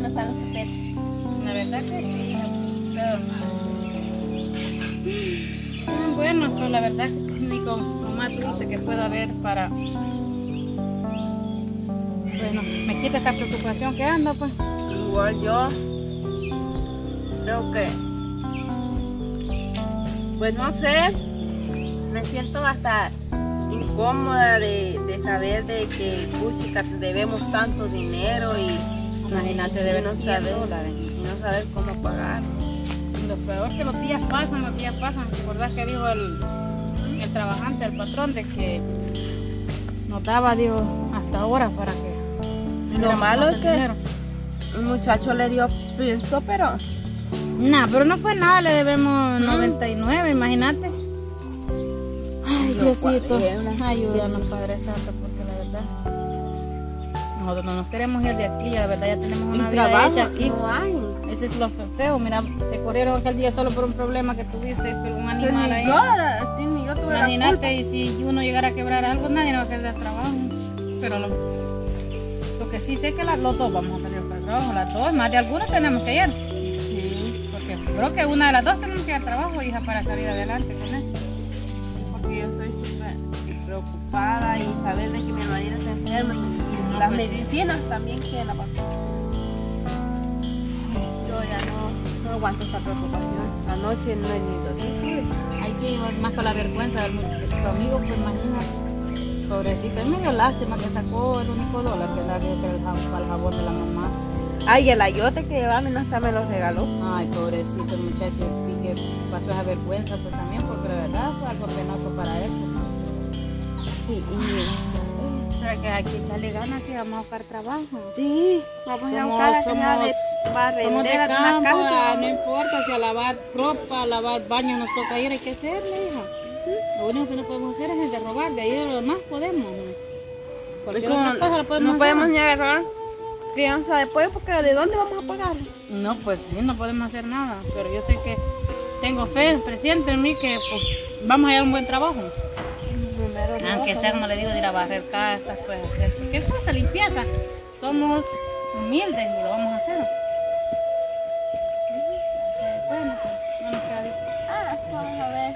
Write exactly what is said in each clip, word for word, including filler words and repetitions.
buenos están los pepetes. La verdad que sí, pero... Bueno, pues la verdad que es el único lo más dulce que pueda haber para... Bueno, me quita esta preocupación que ando, pues. Igual yo creo que, pues no sé, me siento hasta incómoda de, de saber de que puchica debemos tanto dinero y Imagínate, y deben no cien saber, dólares. y no saber cómo pagar. Lo peor que los días pasan, los días pasan. ¿Te acordás que dijo el, el trabajante, el patrón, de que nos daba, digo, hasta ahora para que... Lo malo es que un muchacho le dio pienso, pero... No, pero no fue nada, le debemos noventa y nueve, imagínate. Ay, Diosito, ayúdanos, Padre Santo, porque la verdad... Nosotros no nos queremos ir de aquí, la verdad ya tenemos una vida trabajo hecha aquí. no hay. Ese es lo feo, mira, te corrieron aquel día solo por un problema que tuviste con un animal ahí. Yo, sí, ni yo tuve la culpa. Imagínate, y si uno llegara a quebrar algo, nadie nos va a quedar de trabajo. Pero lo, lo que sí sé es que las, los dos vamos a salir para el trabajo, las dos, más de algunas tenemos que ir. Sí. Porque creo que una de las dos tenemos que ir al trabajo, hija, para salir adelante con esto. Porque yo estoy súper preocupada y saber de que mi marido está enfermo y, y No, las pues medicinas sí. también que la pasó. Yo ya no, no aguanto esta preocupación. Anoche no he ni dormido. Hay que ir más con la vergüenza del, de tu amigo, pues imagínate. Pobrecito, es medio lástima que sacó el único dólar que da, creo que era el jabón, para el jabón de la mamá. Ay, el ayote que llevaba no hasta me lo regaló. Ay, pobrecito el muchacho, y que pasó esa vergüenza pues también, porque la verdad fue algo penoso para él. Pues. Sí, y, Pero que hay que echarle ganas y vamos a buscar trabajo. sí, vamos a ir a Somos- buscar a somos- la de barrendera Somos de de una campo, casa. ah, no importa si a lavar ropa, a lavar baños nos toca ir, hay que hacerle, hija. Lo único que no podemos hacer es de robar, de ahí de lo demás podemos. Cualquier Como otra cosa la podemos no podemos hacer. ni agarrar crianza de pollo porque ¿de dónde vamos a pagar? No, pues sí, no podemos hacer nada, pero yo sé que tengo fe, presiente en mí que pues, vamos a hallar un buen trabajo. Primero Aunque sea, como le digo, de ir a barrer casas, pues hacer cualquier cosa, limpieza. Somos humildes y lo vamos a hacer. Entonces, bueno, pues no nos queda difícil. Ah, vamos a ver.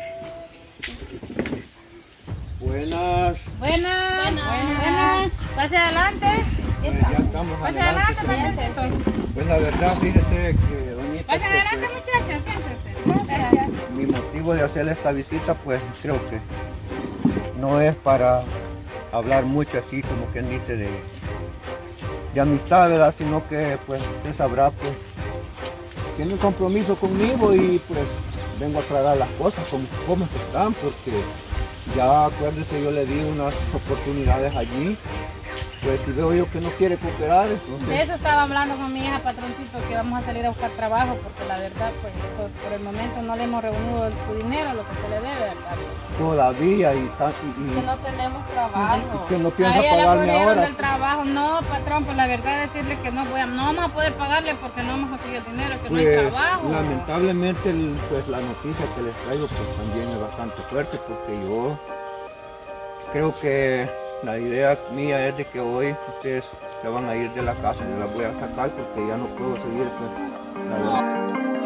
Buenas. Buenas, buenas, buenas. Pase adelante. Pues ya estamos Pase adelante. adelante, Patricito. Pues la verdad, fíjese que doñita, Pase pues, adelante, eh, muchacha, siéntese. Gracias. mi motivo de hacer esta visita, pues creo que no es para hablar mucho así, como quien dice, de, de amistad, ¿verdad? Sino que, pues, usted sabrá, pues, tiene un compromiso conmigo y, pues, vengo a aclarar las cosas, como, como están, porque ya, acuérdese, yo le di unas oportunidades allí. Pues si veo yo que no quiere cooperar, entonces... De eso estaba hablando con mi hija, patroncito, que vamos a salir a buscar trabajo, porque la verdad, pues por, por el momento no le hemos reunido su dinero, lo que se le debe, ¿verdad? Todavía y, tan, y, y- Que no tenemos trabajo. y que no A piensa ella la pagarme corrieron ahora. del trabajo. No, patrón, pues la verdad es decirle que no voy a, no vamos a poder pagarle porque no hemos conseguido dinero, que no hay Pues trabajo. lamentablemente el- pues la noticia que les traigo pues también es bastante fuerte, porque yo creo que la idea mía es de que hoy ustedes se van a ir de la casa, me las voy a sacar porque ya no puedo seguir, pues, la verdad.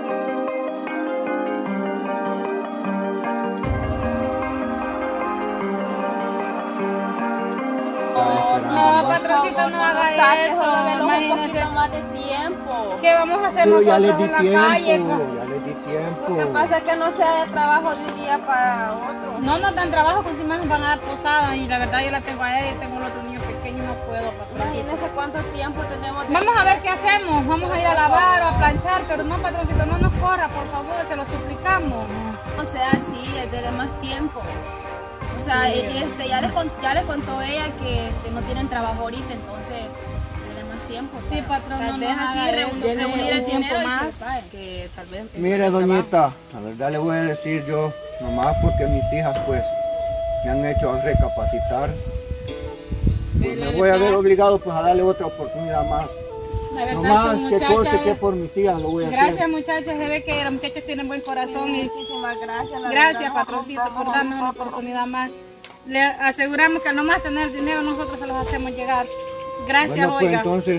No, patroncito, no haga eso, un imagínese. poquito más de tiempo. ¿Qué vamos a hacer Pero ya les nosotros di en la tiempo, calle? ya les di tiempo. Lo que pasa es que no sea de trabajo de un día para otro. No nos dan trabajo, porque encima nos van a dar posadas y la verdad yo la tengo a ella y tengo el otro niño pequeño y no puedo, patroncito. Imagínense cuánto tiempo tenemos de... Vamos a ver qué hacemos, vamos a ir a lavar o a planchar, pero no, patroncito, no nos corra, por favor, se lo suplicamos. O sea, sí, es de más tiempo. O sea, Sí. este, ya, les con- ya les contó ella que este, no tienen trabajo ahorita, entonces tiene más tiempo. Sí, patrón, Tal no vez nos así haga reun- eso. reunir Tiene el un dinero tiempo y más se va. que tal vez... Mire, doñita, la verdad le voy a decir yo, nomás porque mis hijas pues me han hecho recapacitar, pues, me voy a ver obligado pues a darle otra oportunidad más. La verdad, Nomás su que conste muchacha- que por mis hijas lo voy a Gracias, hacer. muchachas, se ve que los muchachos tienen buen corazón y Muchísimas gracias. la gracias, verdad. patroncito, por darnos una oportunidad más. Le aseguramos que al no más tener dinero nosotros se los hacemos llegar. Gracias, Bueno, pues oiga. entonces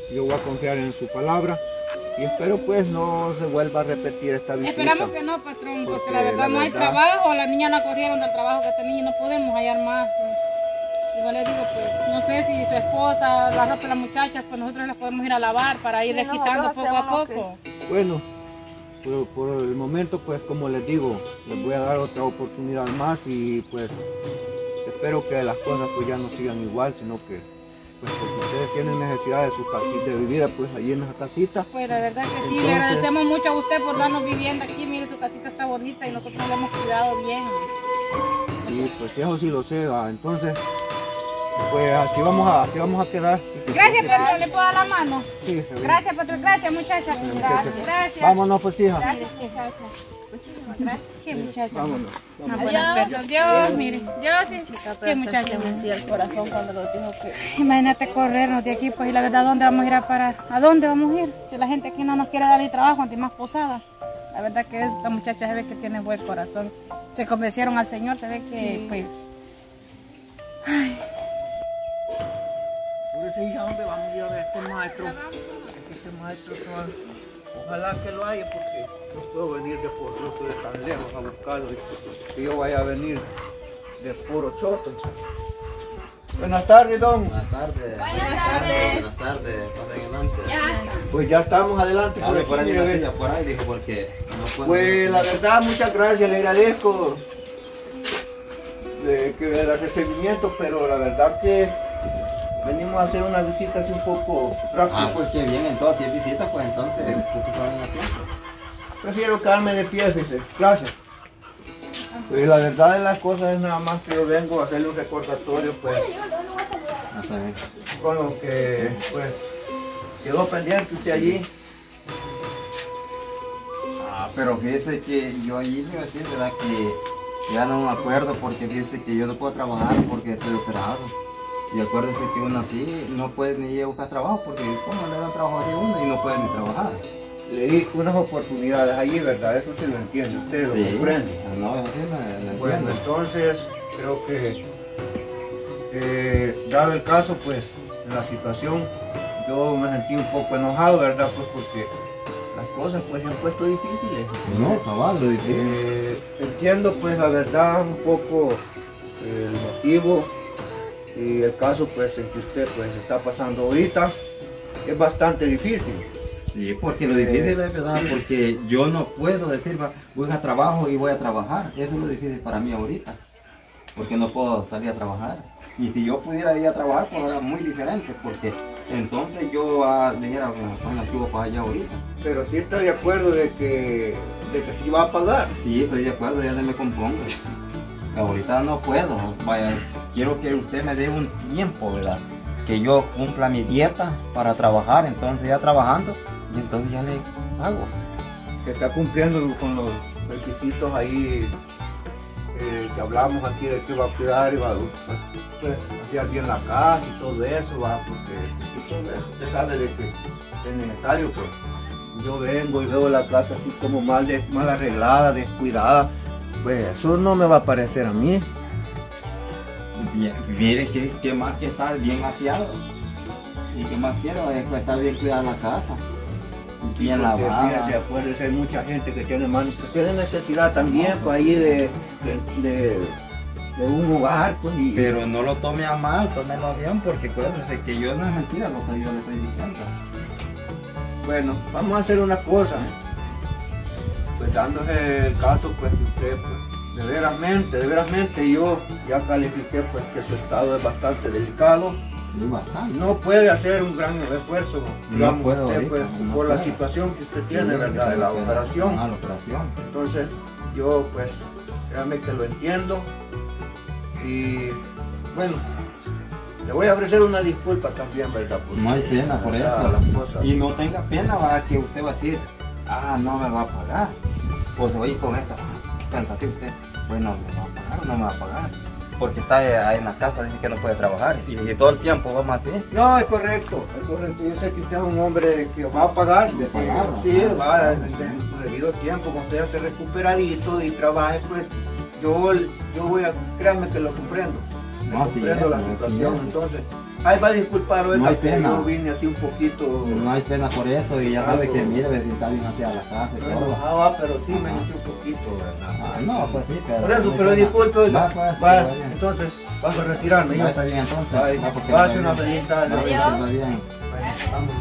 yo voy a confiar en su palabra y espero pues no se vuelva a repetir esta visita. Esperamos que no, patrón, porque, Porque la verdad la no hay verdad- trabajo, las niñas no corrieron del trabajo que tenían y no podemos hallar más. Igual les digo, pues, no sé si su esposa, la ropa de las muchachas, pues nosotros las podemos ir a lavar para irles Sí, quitando nosotros poco a hacemos poco. Bueno, por, por el momento pues como les digo, les voy a dar otra oportunidad más y pues espero que las cosas pues ya no sigan igual, sino que pues porque ustedes tienen necesidad de su casita, de vivir pues allí en esa casita. Pues la verdad que sí, Entonces- le agradecemos mucho a usted por darnos vivienda aquí. Mire, su casita está bonita y nosotros la hemos cuidado bien. Y pues eso sí lo sé, ¿va? Entonces pues así vamos a, así vamos a quedar. Gracias, patrón, ¿le puedo dar la mano? Sí, está bien. Gracias, patrón, gracias, muchachas. muchachas. Gracias. Vámonos pues hija. Gracias, muchachas. Muchísimas gracias. Qué muchacha. Vámonos. No, vámonos. buenas personas. Dios, mire. Dios, sí. Qué muchacha. Me hacía el corazón cuando lo dijo que... Imagínate corrernos de aquí, pues, y la verdad, ¿a dónde vamos a ir a parar? ¿A dónde vamos a ir? Si la gente aquí no nos quiere dar ni trabajo, ni más posada. La verdad que esta muchacha se ve que tiene buen corazón. Se convencieron al Señor, se ve que, Sí. pues... Apúrese, hija, hombre, vamos a ir a ver a este maestro. Este maestro, no- ojalá que lo haya porque no puedo venir de por gusto de tan lejos a buscarlo y que yo vaya a venir de puro choto. Buenas tardes, don. Buenas tardes. Buenas tardes. Buenas tardes. Pasen adelante. Pues ya estamos adelante por Hable aquí, por ahí mire, una ve. silla, por ahí, dijo, porque no puedo. Pues la verdad, muchas gracias, le agradezco de que el recibimiento, pero la verdad que venimos a hacer una visita así un poco rápida. Ah, pues qué bien, entonces, si es visita, pues entonces, ¿qué te ponen haciendo? Prefiero quedarme de pie, dice. Gracias. Pues la verdad de las cosas es nada más que yo vengo a hacerle un recordatorio, pues, No está bien. con lo que, pues, quedó pendiente usted allí. Ah, pero fíjese que yo allí le iba a decir, ¿verdad? Que ya no me acuerdo porque dice que yo no puedo trabajar porque estoy operado. Y acuérdese que uno así no puede ni ir a buscar trabajo porque como le dan trabajo a uno y no puede ni trabajar. Le di unas oportunidades allí, ¿verdad? Eso sí lo entiende, usted lo comprende. No, eso sí lo, lo Bueno, entiendo. entonces creo que, eh, dado el caso, pues, en la situación, yo me sentí un poco enojado, ¿verdad? Pues porque las cosas pues se han puesto difíciles. No, cabal, lo difícil. Eh, entiendo pues la verdad un poco eh, el motivo y el caso pues en que usted pues está pasando ahorita es bastante difícil. Sí, porque lo difícil es verdad, porque yo no puedo decir, va, voy a trabajo y voy a trabajar. Eso es lo difícil para mí ahorita, porque no puedo salir a trabajar. Y si yo pudiera ir a trabajar, pues era muy diferente, porque entonces yo ah, le dijera, bueno, activo para allá ahorita. Pero sí está de acuerdo de que, de que sí va a pagar. Sí, estoy de acuerdo, ya me compongo. Ahorita no puedo, vaya, quiero que usted me dé un tiempo, ¿verdad? Que yo cumpla mi dieta para trabajar, entonces ya trabajando, y entonces ya le pago. Que está cumpliendo con los requisitos ahí eh, que hablamos aquí de que va a cuidar y va a pues, hacer bien la casa y todo eso, va, porque y todo eso, usted sabe de que es necesario, pues yo vengo y veo la casa así como mal, de, mal arreglada, descuidada, pues eso no me va a parecer a mí. Bien, mire que, que más que está bien aseado. Y que más quiero es que está bien cuidada la casa. Bien Porque, lavada. fíjese, acuérdese, hay mucha gente que tiene, man- que tiene necesidad también pues, ahí de, de, de, de un hogar, pues, y, Pero no lo tome a mal, tómelo bien, porque acuérdese que yo no es mentira lo que yo le estoy diciendo. bueno, vamos a hacer una cosa, pues dándose el caso, pues que usted, pues, de veramente, de veramente yo ya califiqué, pues que su estado es bastante delicado, Sí, bastante. no puede hacer un gran esfuerzo, No digamos, puedo usted, ahorita, pues, no por la puedo. situación que usted Sí, tiene, ¿verdad? que De la tengo que- operación. Ah, la operación. Entonces, yo pues, créanme que lo entiendo y bueno, le voy a ofrecer una disculpa también, ¿verdad? Porque, No hay pena por ¿verdad? eso. Las cosas. Y no tenga pena, va, que usted va a decir, ah, no me va a pagar. Pues oye con esto, pensate usted, bueno, ¿me va a pagar o no me va a pagar? Porque está ahí en la casa, dice que no puede trabajar. Y si todo el tiempo vamos así. No, es correcto, es correcto. Yo sé que usted es un hombre que va a pagar, De que- pagar, sí, ¿no? va en en su debido tiempo, cuando usted ya esté recuperadito y trabaje, pues yo, yo voy a, créanme que lo comprendo. No, sí, comprendo es, la sí, situación, es. entonces Ay, va a disculpar, No hay que pena. yo vine así un poquito. No hay pena por eso y ya sabe que mire, si está bien hacia la casa y Bueno, todo. ah, va, pero sí me hinché un poquito, ¿verdad? Ah, no, pues sí, pero... Por eso, no hay pero pena. disculpe, oiga. Va, pues, Va, está bien. entonces, vas a retirarme. Va, yo. está bien entonces. Ay, Va, porque va a no hacer está una bien. feliz tarde. Va, Adiós. está bien. Bueno, vamos.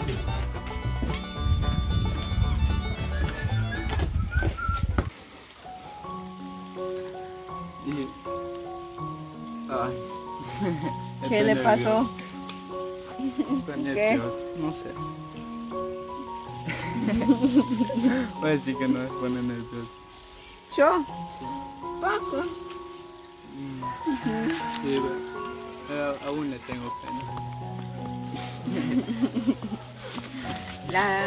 Y... Ay. ¿Qué Estoy le nervioso. pasó? Estoy nervioso, no sé. Voy a decir que no me pone nervioso. ¿Yo? Sí, Poco. sí, pero aún le tengo pena. La...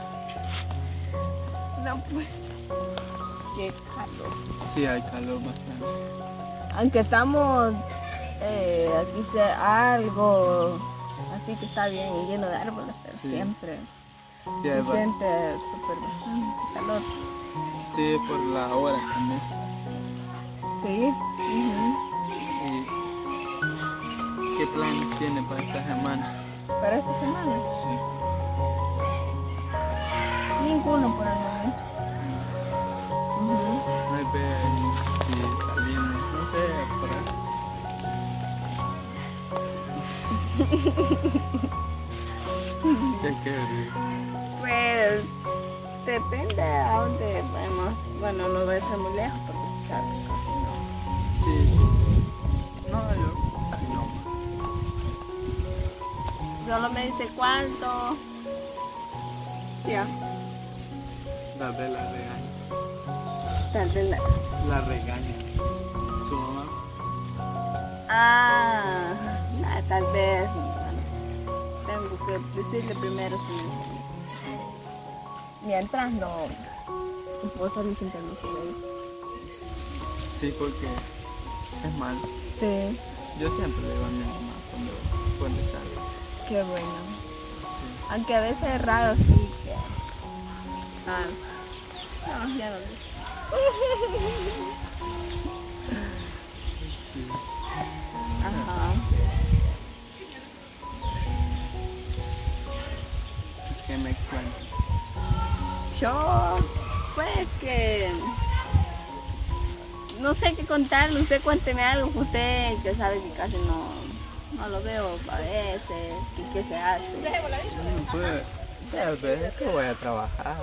No pues. Qué calor. Sí, hay calor bastante. Aunque estamos eh, aquí se algo así que está bien lleno de árboles, pero Sí. siempre Sí, se hay ba- siente súper bastante calor. sí, por la hora también. Sí. Ujú. ¿Y qué planes tiene para esta semana? Para esta semana, Sí. ninguno por el momento. Ujú. No hay ver si salimos, no sé, por ahí. ¿Qué quieres? Pues depende a dónde vamos. Bueno, no va a ser muy lejos porque tú sabes que casi no. Sí, sí. No, yo casi no. Solo me dice cuánto. Ya, Tal vez la regaña. tal vez la... La regaña. Su mamá. Ah, nah, tal vez. Bueno, tengo que decirle primero si me... Mientras no puedo salir sin permiso de él. Sí, porque es malo. Sí, Yo siempre le digo a mi mamá cuando, cuando salgo. qué bueno. Sí. Aunque a veces es raro, sí que... Ah, no, ya no lo digo. Sí. Ajá. ¿Qué me cuenta? Yo, pues que... No sé qué contarle, usted cuénteme algo, usted que sabe que casi no, no lo veo a veces, y qué se hace. No puede. Tal vez que voy a trabajar.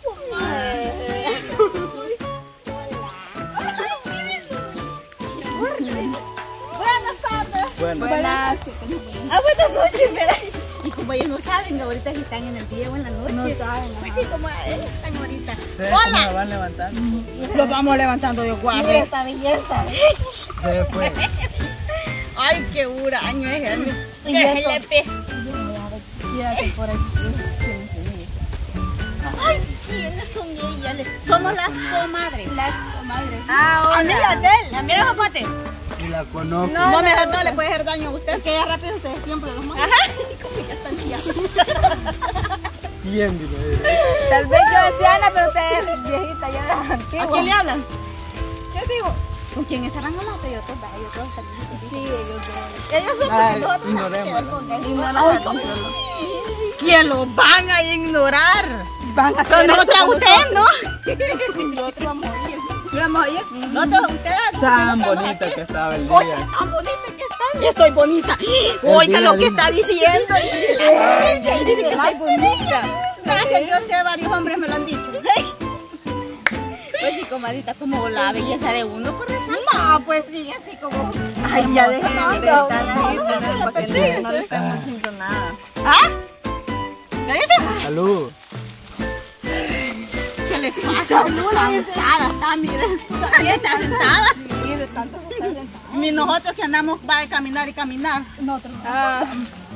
Buenas tardes. Bueno, Buenas. Ah, buenas noches, ¿verdad? Y como ellos no saben ahorita si están en el día o en la noche. No saben. Pues sí, como ellos están ahorita. ¿ustedes cómo me van levantando? Lo vamos levantando yo, Mira guarde. esta belleza. Después. Ay, qué huraño es el. Y ¿Qué eso. es el pe? Fíjate por aquí. Ay, ¿quiénes son ellas? Somos las comadres. Las comadres. Ah, Amigas de él. Amigas de Jocote. Y la conozco. No, no, mejor no le puede hacer daño a usted. Que ya rápido ustedes siempre los matan. Ajá. Como ya están ya. ¿Quién dice? Tal vez yo es Ana, pero usted es viejita ya de ¿A antigua. quién le hablan? ¿Qué digo? ¿Con quién estarán hablando? Yo todos, ellos todos están. Sí, ellos dos. Ellos son Ay, porque nosotros ignorémoslo. Ignoramos. ¿Quién los van a ignorar? Van a Pero hacer nosotros a eso con ustedes, ¿no? nosotros vamos a ir. Vamos a ir. Nosotros a ustedes. Tan bonita que estaba el Oye, día. tan bonita que está. Estoy bonita. Oiga lo que está diciendo. Ay, ay, dice, ay, bonita. Gracias, yo sé, varios hombres me lo han dicho. Pues sí, comadita, como la belleza de uno por eso. No, pues sí, así como. Ay, ya dejen de No, estar no, ahí, no, pero no, para que sí, no, no le estemos haciendo nada. ¿Ah? ¿Qué dice? Salud. ¿Qué le pasa? Cansada está, miren. Todavía está sentada. Sí, de tanto que estar sentada. Ni nosotros que andamos va a caminar y caminar. Nosotros. Ah,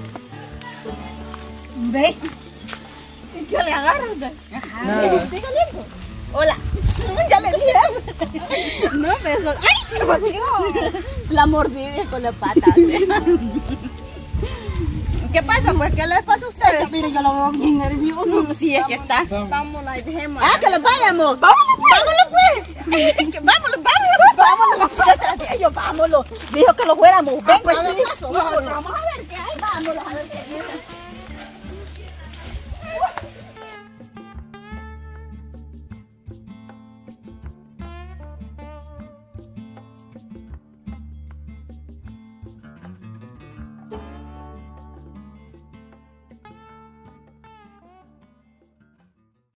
Ve. ¿qué le agarras? Nada. Dígale algo. Hola. Ya le dije. No, pero eso. ¡Ay! ¿Qué pasó? La mordida con la pata. ¿Qué pasa? Pues, ¿qué les pasa a ustedes? Mire, yo lo veo bien nervioso. Sí, es que está. Vámonos y dejemos. Ah, que los vayamos. Vámonos, pues. Vámonos, pues. Vámonos, vámonos. Vámonos. Detrás de ellos, vámonos. Dijo que lo fuéramos. Ven, pues.